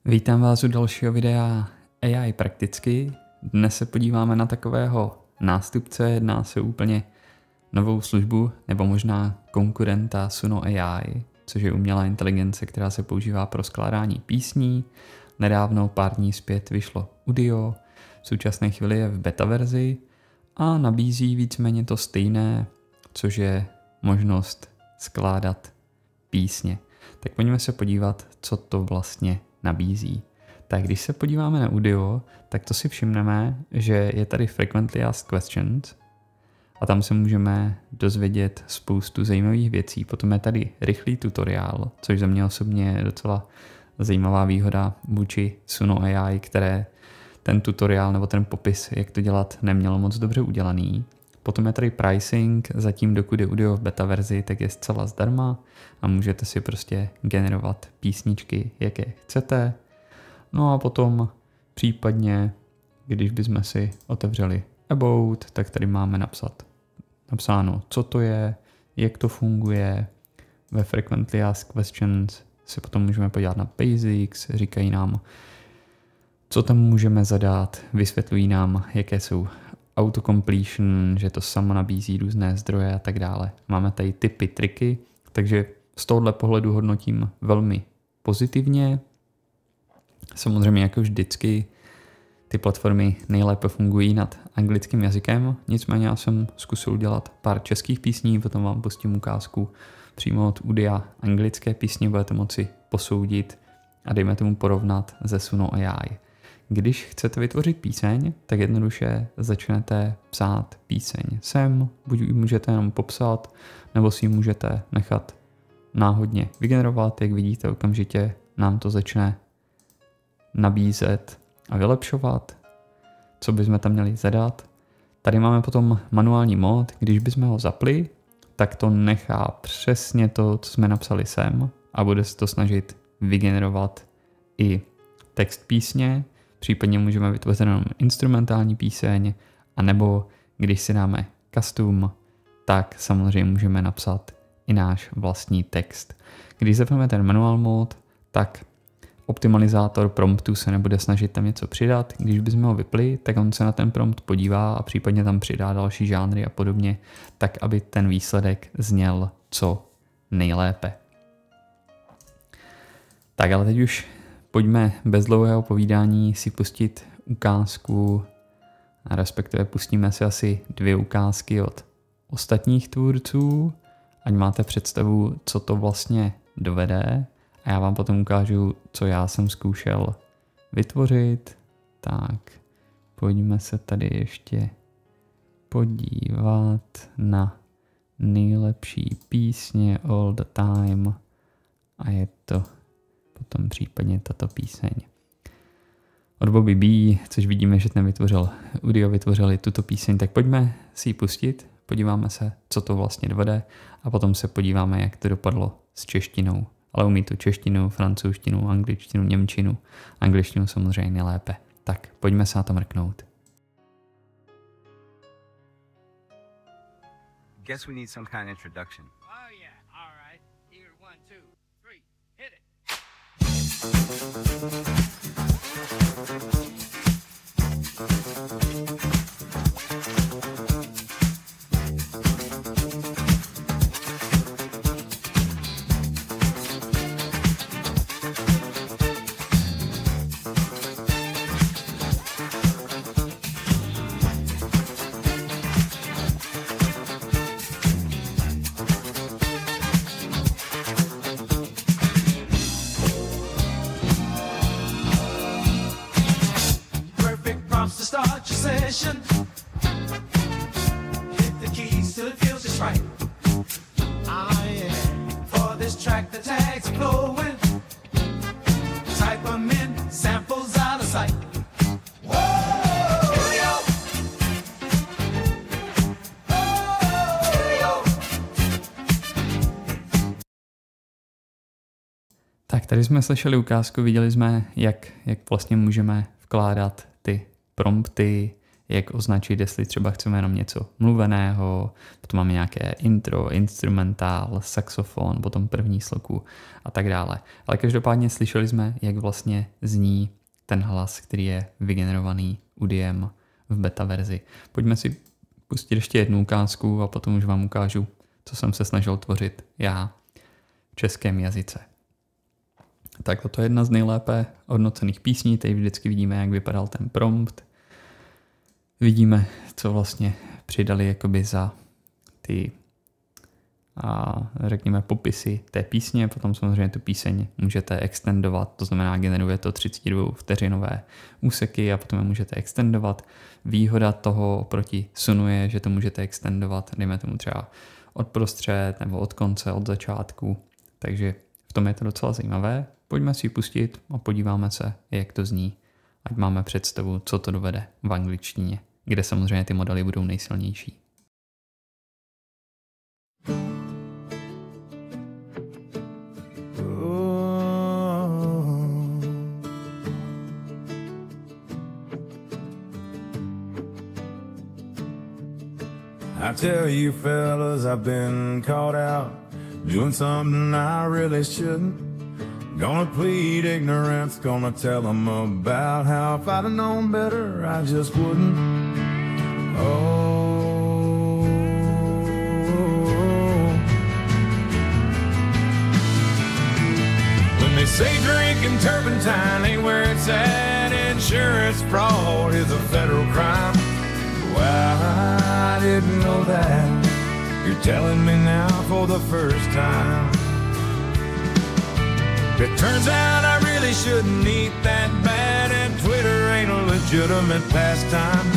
Vítám vás u dalšího videa AI prakticky. Dnes se podíváme na takového nástupce, jedná se úplně novou službu nebo možná konkurenta Suno AI, což je umělá inteligence, která se používá pro skládání písní. Nedávno pár dní zpět vyšlo Udio, v současné chvíli je v beta verzi a nabízí víceméně to stejné, což je možnost skládat písně. Tak pojďme se podívat, co to vlastně nabízí. Tak když se podíváme na Udio, tak to si všimneme, že je tady Frequently Asked Questions a tam se můžeme dozvědět spoustu zajímavých věcí. Potom je tady rychlý tutoriál, což za mě osobně je docela zajímavá výhoda vůči Suno AI, které ten tutoriál nebo ten popis, jak to dělat, nemělo moc dobře udělaný. Potom je tady pricing, zatím dokud je Udio v beta verzi, tak je zcela zdarma a můžete si prostě generovat písničky, jaké chcete. No a potom případně, když bychom si otevřeli About, tak tady máme napsáno, co to je, jak to funguje. Ve Frequently Asked Questions se potom můžeme podívat na Basics, říkají nám, co tam můžeme zadat, vysvětlují nám, jaké jsou autocompletion, že to samo nabízí různé zdroje a tak dále. Máme tady tipy, triky, takže z tohohle pohledu hodnotím velmi pozitivně. Samozřejmě jako vždycky ty platformy nejlépe fungují nad anglickým jazykem, nicméně já jsem zkusil udělat pár českých písní, potom vám pustím ukázku přímo od Udia anglické písně, budete moci posoudit a dejme tomu porovnat ze Suno AI. Když chcete vytvořit píseň, tak jednoduše začnete psát píseň sem, buď ji můžete jenom popsat, nebo si ji můžete nechat náhodně vygenerovat, jak vidíte okamžitě nám to začne nabízet a vylepšovat, co bychom tam měli zadat. Tady máme potom manuální mod, když bychom ho zapli, tak to nechá přesně to, co jsme napsali sem a bude se to snažit vygenerovat i text písně. Případně můžeme vytvořit jenom instrumentální píseň, anebo když si dáme custom, tak samozřejmě můžeme napsat i náš vlastní text. Když zapneme ten manual mode, tak optimalizátor promptu se nebude snažit tam něco přidat. Když bychom ho vypli, tak on se na ten prompt podívá a případně tam přidá další žánry a podobně, tak aby ten výsledek zněl co nejlépe. Tak ale teď už pojďme bez dlouhého povídání si pustit ukázku, a respektive pustíme si asi 2 ukázky od ostatních tvůrců, ať máte představu, co to vlastně dovede a já vám potom ukážu, co já jsem zkoušel vytvořit. Tak, pojďme se tady ještě podívat na nejlepší písně all the time a je to potom případně tato píseň od Bobby B, což vidíme, že ten Udio vytvořili tuto píseň, tak pojďme si ji pustit, podíváme se, co to vlastně dovede a potom se podíváme, jak to dopadlo s češtinou. Ale umí tu češtinu, francouzštinu, angličtinu, němčinu, angličtinu samozřejmě nejlépe. Tak pojďme se na to mrknout. Guess we need some kind of introduction. Oh yeah, all right. Here, 1, 2, 3, hit it. To start your session, hit the keys till it feels just right. Yeah. For this track the tags are flowing, type them in, samples out of sight. Whoa! Here we go. Here we go. Tak tady jsme slyšeli ukázku, viděli jsme, jak vlastně můžeme vkládat ty prompty, jak označit, jestli třeba chceme jenom něco mluveného, potom máme nějaké intro, instrumentál, saxofon, potom první sloku a tak dále. Ale každopádně slyšeli jsme, jak vlastně zní ten hlas, který je vygenerovaný UDM v beta verzi. Pojďme si pustit ještě jednu ukázku a potom už vám ukážu, co jsem se snažil tvořit já v českém jazyce. Tak toto je jedna z nejlépe hodnocených písní, tady vždycky vidíme, jak vypadal ten prompt. Vidíme, co vlastně přidali jakoby za ty řekněme popisy té písně, potom samozřejmě tu píseň můžete extendovat, to znamená generuje to 32 vteřinové úseky a potom je můžete extendovat. Výhoda toho oproti Sunu je, že to můžete extendovat, dejme tomu třeba od prostřed nebo od konce, od začátku, takže v tom je to docela zajímavé. Pojďme si ji pustit a podíváme se, jak to zní, ať máme představu, co to dovede v angličtině, kde samozřejmě ty modely budou nejsilnější. I tell you fellas, I've been caught out doing something I really shouldn't. Gonna plead ignorance, gonna tell them about how if I'd have known better, I just wouldn't. Oh, when they say drinking turpentine ain't where it's at, insurance fraud is a federal crime. Well, I didn't know that. You're telling me now for the first time. It turns out I really shouldn't eat that bad, and Twitter ain't a legitimate pastime.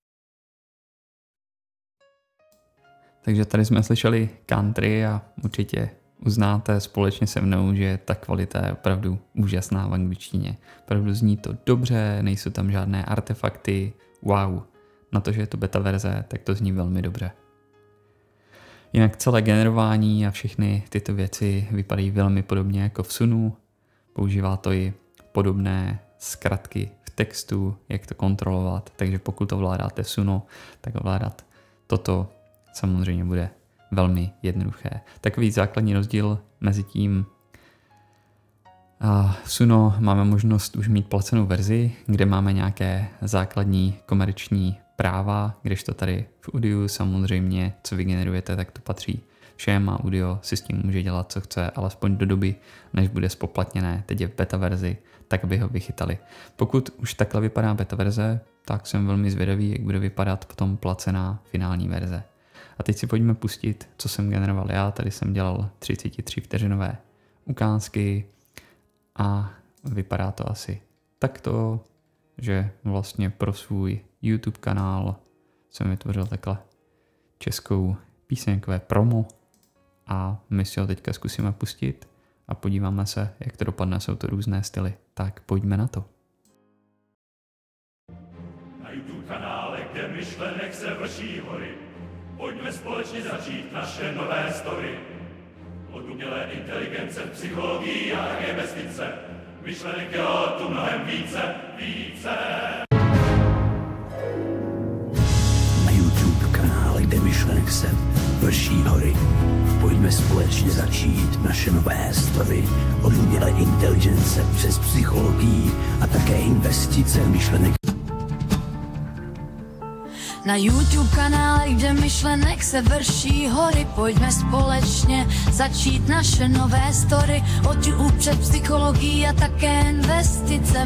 Takže tady jsme slyšeli country a určitě uznáte společně se mnou, že ta kvalita je opravdu úžasná v angličtině. Opravdu zní to dobře, nejsou tam žádné artefakty, wow. Na to, že je to beta verze, tak to zní velmi dobře. Jinak celé generování a všechny tyto věci vypadají velmi podobně jako v Sunu. Používá to i podobné zkratky v textu, jak to kontrolovat, takže pokud to vládáte Sunu, tak ovládat toto samozřejmě bude velmi jednoduché. Takový základní rozdíl mezi tím v Suno máme možnost už mít placenou verzi, kde máme nějaké základní komerční práva, kdežto tady v Udio samozřejmě, co vy generujete, tak to patří všem a Udio si s tím může dělat, co chce, alespoň do doby, než bude spoplatněné, teď je v beta verzi, tak aby ho vychytali. Pokud už takhle vypadá beta verze, tak jsem velmi zvědavý, jak bude vypadat potom placená finální verze. A teď si pojďme pustit, co jsem generoval já. Tady jsem dělal 33 vteřinové ukázky a vypadá to asi takto, že vlastně pro svůj YouTube kanál jsem vytvořil takhle českou píseňkové promo a my si ho teďka zkusíme pustit a podíváme se, jak to dopadne. Jsou to různé styly, tak pojďme na to. Na YouTube kanále, kde myšlenek se vrší hory, pojďme společně začít naše nové story. Od umělé inteligence, psychologii a také investice. Myšlenek je tu mnohem více. Na YouTube kanále, kde myšlenek se vrší hory, pojďme společně začít naše nové story. Od umělé inteligence přes psychologii a také investice myšlenek. Na YouTube kanále, kde myšlenek se vrší hory, pojďme společně začít naše nové story. Od YouTube přes psychologii a také investice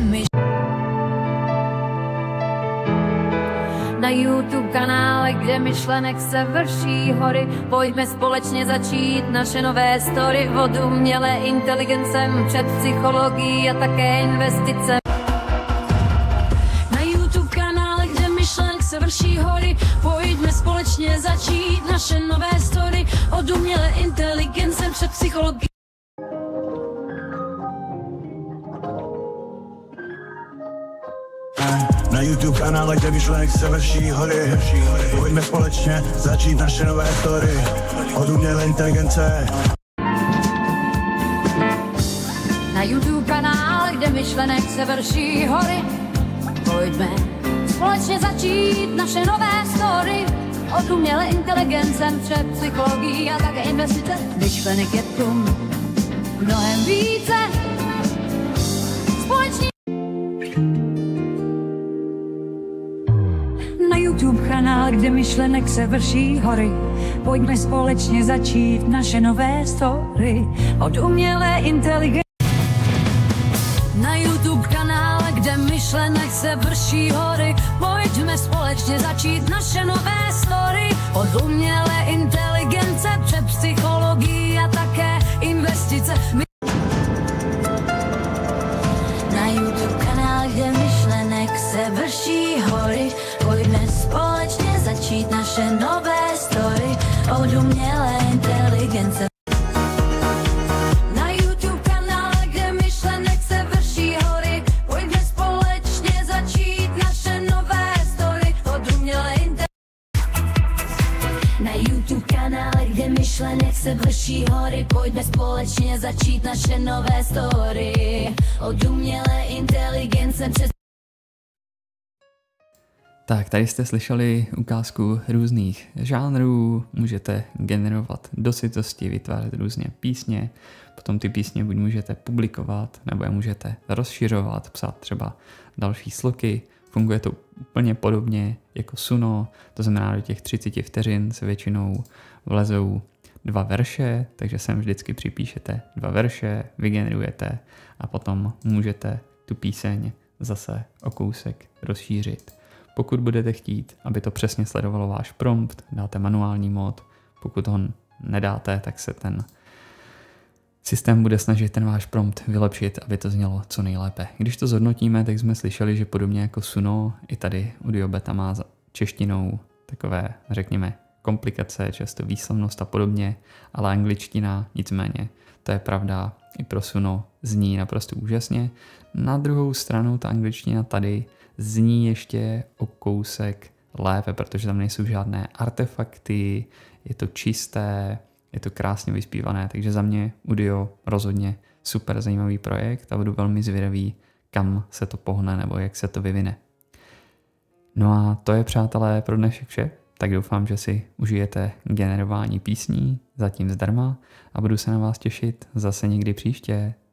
Na YouTube kanále, kde myšlenek se vrší hory, pojďme společně začít naše nové story. Od umělé inteligence před psychologií a také investice. Na YouTube kanále, kde myšlenek se vrší hory, pojďme společně začít naše nové story. Od umělé inteligence před psychologií. Na YouTube kanále, kde myšlenek se vrší hory, pojďme společně začít naše nové story. Od umělé inteligence. Na YouTube kanále, kde myšlenek se vrší hory, pojďme společně začít naše nové story. Od umělé inteligence přes psychologii a také investice. Myšlenek je tu mnohem více. Společně na YouTube kanál, kde myšlenek se vrší hory. Pojďme společně začít naše nové story. Od umělé inteligence. Na YouTube kanál, kde myšlenek se vrší hory. Pojďme společně začít naše nové story. Od umělé inteligence před psychologii a také investice. Na YouTube kanál, kde myšlenek se vrší hory. Pojďme společně začít naše nové story. Od umělé inteligence. Myšlenek se vrší hory, pojďme společně začít naše nové story. Od umělé inteligence přes... Tak, tady jste slyšeli ukázku různých žánrů, můžete generovat do sytosti, vytvářet různě písně, potom ty písně buď můžete publikovat, nebo je můžete rozšiřovat, psát třeba další sloky. Funguje to úplně podobně jako Suno, to znamená do těch 30 vteřin se většinou vlezou 2 verše, takže sem vždycky připíšete 2 verše, vygenerujete a potom můžete tu píseň zase o kousek rozšířit. Pokud budete chtít, aby to přesně sledovalo váš prompt, dáte manuální mód, pokud ho nedáte, tak se ten systém bude snažit ten váš prompt vylepšit, aby to znělo co nejlépe. Když to zhodnotíme, tak jsme slyšeli, že podobně jako Suno, i tady Udiobeta má za češtinou takové, řekněme, komplikace, často výslovnost a podobně, ale angličtina nicméně, to je pravda, i pro Suno zní naprosto úžasně. Na druhou stranu ta angličtina tady zní ještě o kousek lépe, protože tam nejsou žádné artefakty, je to čisté, je to krásně vyspívané, takže za mě Udio rozhodně super zajímavý projekt a budu velmi zvědavý, kam se to pohne nebo jak se to vyvine. No a to je, přátelé, pro dnešek vše. Tak doufám, že si užijete generování písní, zatím zdarma, a budu se na vás těšit zase někdy příště.